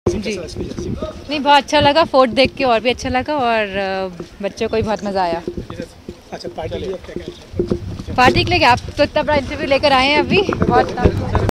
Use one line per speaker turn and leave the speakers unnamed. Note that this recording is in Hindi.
जी नहीं, बहुत अच्छा लगा, फोर्ट देख के और भी अच्छा लगा, और बच्चों को भी बहुत मज़ा आया।
अच्छा, पार्टी के लिए आप क्या कहना चाहते हैं?
पार्टी के लिए आप तो इतना बड़ा इंटरव्यू लेकर आए हैं अभी, बहुत